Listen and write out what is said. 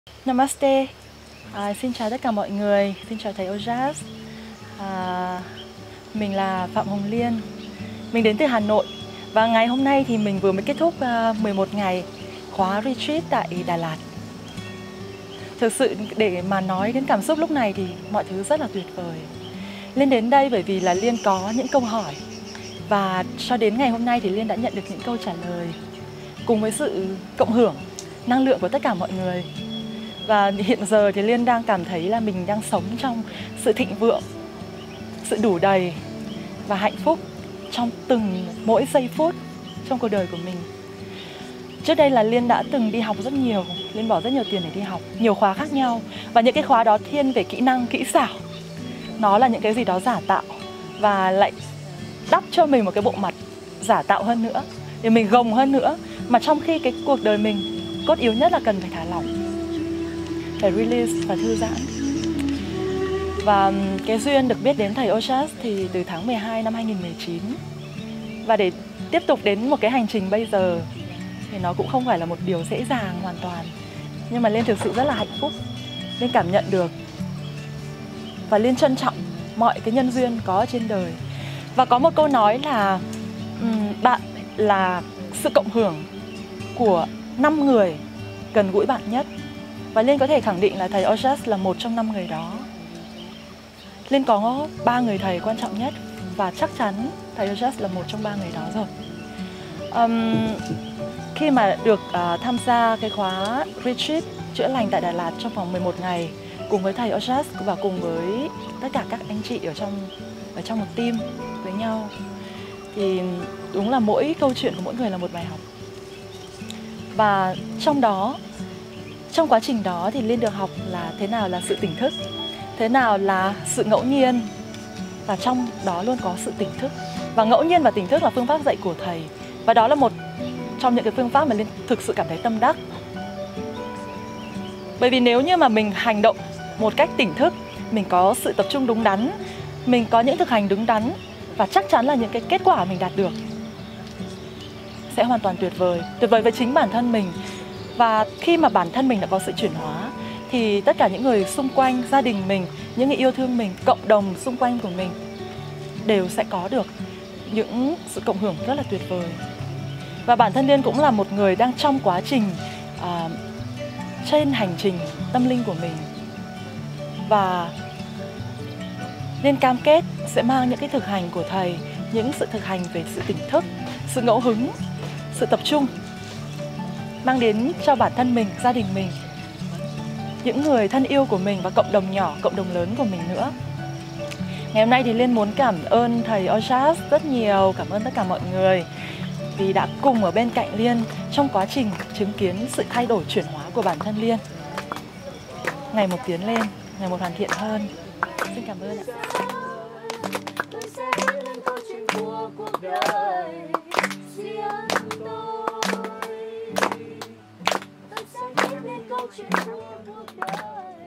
Namaste. Xin chào tất cả mọi người, xin chào thầy Ojaz. Mình là Phạm Hồng Liên. Mình đến từ Hà Nội. Và ngày hôm nay thì mình vừa mới kết thúc 11 ngày khóa retreat tại Đà Lạt. Thực sự để mà nói đến cảm xúc lúc này thì mọi thứ rất là tuyệt vời. Liên đến đây bởi vì là Liên có những câu hỏi. Và cho đến ngày hôm nay thì Liên đã nhận được những câu trả lời cùng với sự cộng hưởng năng lượng của tất cả mọi người. Và hiện giờ thì Liên đang cảm thấy là mình đang sống trong sự thịnh vượng, sự đủ đầy và hạnh phúc trong mỗi giây phút trong cuộc đời của mình. Trước đây là Liên đã từng đi học rất nhiều, Liên bỏ rất nhiều tiền để đi học, nhiều khóa khác nhau. Và những cái khóa đó thiên về kỹ năng, kỹ xảo. Nó là những cái gì đó giả tạo và lại đắp cho mình một cái bộ mặt giả tạo hơn nữa, để mình gồng hơn nữa. Mà trong khi cái cuộc đời mình cốt yếu nhất là cần phải thả lỏng, phải release và thư giãn. Và cái duyên được biết đến thầy Ojaz thì từ tháng 12 năm 2019. Và để tiếp tục đến một cái hành trình bây giờ thì nó cũng không phải là một điều dễ dàng hoàn toàn. Nhưng mà Liên thực sự rất là hạnh phúc. Liên cảm nhận được và Liên trân trọng mọi cái nhân duyên có ở trên đời. Và có một câu nói là bạn là sự cộng hưởng của 5 người gần gũi bạn nhất. Và Liên có thể khẳng định là thầy Ojaz là một trong 5 người đó. Liên có 3 người thầy quan trọng nhất và chắc chắn thầy Ojaz là một trong 3 người đó rồi. Khi mà được tham gia cái khóa retreat chữa lành tại Đà Lạt trong vòng 11 ngày cùng với thầy Ojaz và cùng với tất cả các anh chị ở trong một team với nhau, thì đúng là mỗi câu chuyện của mỗi người là một bài học. Và trong quá trình đó thì Liên được học là thế nào là sự tỉnh thức, thế nào là sự ngẫu nhiên, và trong đó luôn có sự tỉnh thức. Và ngẫu nhiên và tỉnh thức là phương pháp dạy của thầy. Và đó là một trong những cái phương pháp mà Liên thực sự cảm thấy tâm đắc. Bởi vì nếu như mà mình hành động một cách tỉnh thức, mình có sự tập trung đúng đắn, mình có những thực hành đúng đắn, và chắc chắn là những cái kết quả mình đạt được sẽ hoàn toàn tuyệt vời với chính bản thân mình. Và khi mà bản thân mình đã có sự chuyển hóa thì tất cả những người xung quanh, gia đình mình, những người yêu thương mình, cộng đồng xung quanh của mình đều sẽ có được những sự cộng hưởng rất là tuyệt vời. Và bản thân Liên cũng là một người đang trong quá trình trên hành trình tâm linh của mình. Và Liên cam kết sẽ mang những cái thực hành của thầy, những sự thực hành về sự tỉnh thức, sự ngẫu hứng, sự tập trung, mang đến cho bản thân mình, gia đình mình, những người thân yêu của mình và cộng đồng nhỏ, cộng đồng lớn của mình nữa. Ngày hôm nay thì Liên muốn cảm ơn thầy Ojaz rất nhiều, cảm ơn tất cả mọi người vì đã cùng ở bên cạnh Liên trong quá trình chứng kiến sự thay đổi chuyển hóa của bản thân Liên. Ngày một tiến lên, ngày một hoàn thiện hơn. Xin cảm ơn ạ. Tôi sẽ viết lên câu chuyện của cuộc đời riêng tôi. Tôi sẽ viết lên câu chuyện của cuộc đời.